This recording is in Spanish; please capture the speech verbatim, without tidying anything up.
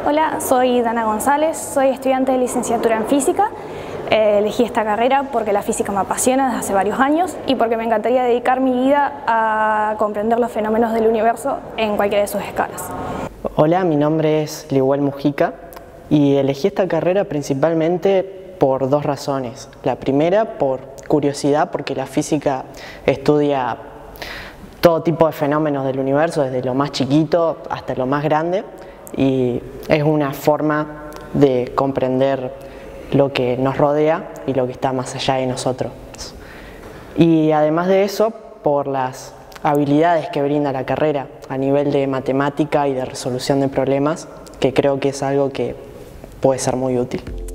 Hola, soy Dana González, soy estudiante de licenciatura en física. Eh, elegí esta carrera porque la física me apasiona desde hace varios años y porque me encantaría dedicar mi vida a comprender los fenómenos del universo en cualquiera de sus escalas. Hola, mi nombre es Liuel Mujica y elegí esta carrera principalmente por dos razones. La primera, por curiosidad, porque la física estudia todo tipo de fenómenos del universo, desde lo más chiquito hasta lo más grande, y es una forma de comprender lo que nos rodea y lo que está más allá de nosotros. Y además de eso, por las habilidades que brinda la carrera a nivel de matemática y de resolución de problemas, que creo que es algo que puede ser muy útil.